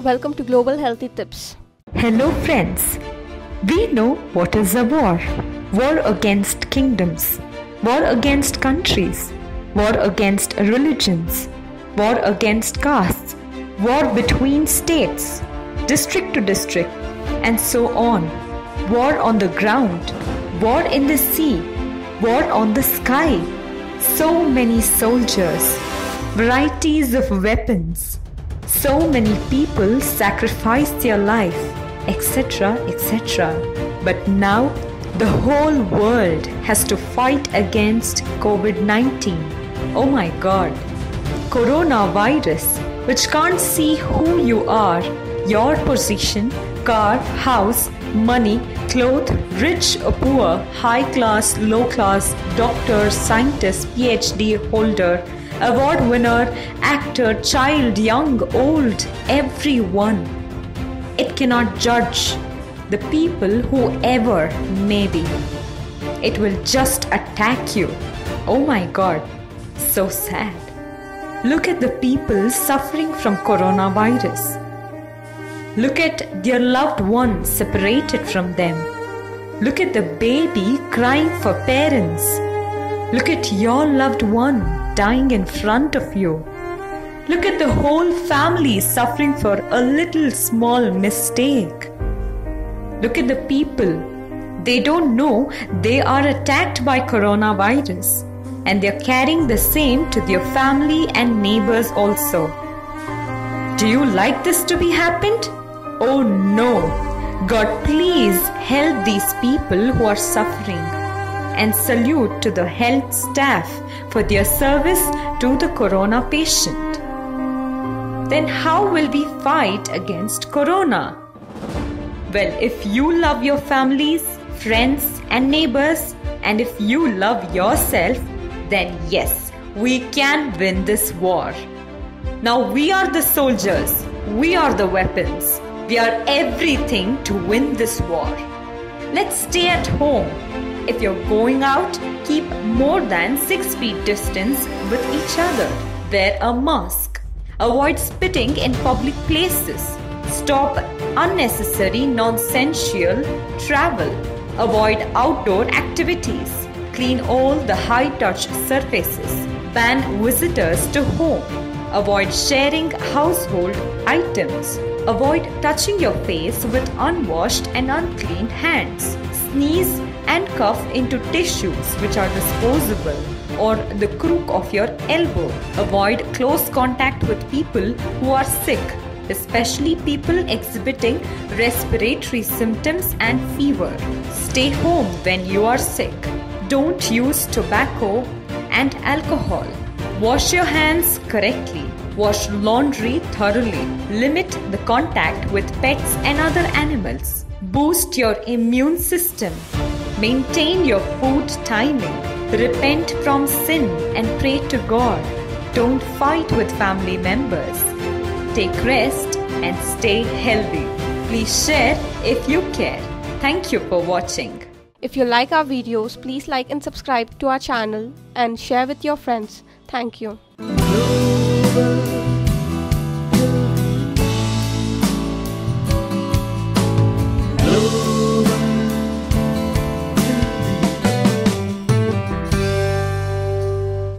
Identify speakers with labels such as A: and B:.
A: Welcome to Global Healthy Tips.
B: Hello friends, we know what is a war. War against kingdoms, war against countries, war against religions, war against castes, war between states, district to district, and so on. War on the ground, war in the sea, war on the sky. So many soldiers, varieties of weapons, so many people sacrifice their life, etc., etc. But now the whole world has to fight against COVID-19. Oh my God! Coronavirus, which can't see who you are, your position, car, house, money, clothes, rich or poor, high class, low class, doctor, scientist, PhD holder, award winner, actor, child, young, old, everyone. It cannot judge the people whoever may be. It will just attack you. Oh my God, so sad. Look at the people suffering from coronavirus. Look at their loved ones separated from them. Look at the baby crying for parents. Look at your loved one dying in front of you. Look at the whole family suffering for a little small mistake. Look at the people. They don't know they are attacked by coronavirus, and they're carrying the same to their family and neighbors also. Do you like this to be happened? Oh no! God, please help these people who are suffering, and salute to the health staff for their service to the corona patient. Then how will we fight against corona? Well, if you love your families, friends and neighbors, and if you love yourself, then yes, we can win this war. Now we are the soldiers, we are the weapons, we are everything to win this war. Let's stay at home. If you're going out, keep more than 6 feet distance with each other. Wear a mask. Avoid spitting in public places. Stop unnecessary nonsensical travel. Avoid outdoor activities. Clean all the high-touch surfaces. Ban visitors to home. Avoid sharing household items. Avoid touching your face with unwashed and unclean hands. Sneeze and cough into tissues which are disposable or the crook of your elbow. Avoid close contact with people who are sick, especially people exhibiting respiratory symptoms and fever. Stay home when you are sick. Don't use tobacco and alcohol. Wash your hands correctly. Wash laundry thoroughly. Limit the contact with pets and other animals. Boost your immune system. Maintain your food timing. Repent from sin and pray to God. Don't fight with family members. Take rest and stay healthy. Please share if you care. Thank you for watching.
A: If you like our videos, please like and subscribe to our channel and share with your friends. Thank you.